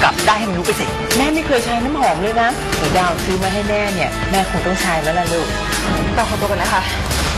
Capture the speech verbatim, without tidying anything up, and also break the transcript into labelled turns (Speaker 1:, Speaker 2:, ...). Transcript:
Speaker 1: จับได้ให้มันรู้ไปสิ
Speaker 2: แม่ไม่เคยใช้น้ำหอมเลยนะหนูดาวซื้อมาให้แม่เนี่ยแม่คงต้องใช้แล้วล่ะลูก
Speaker 1: เราขอตัวกันนะคะ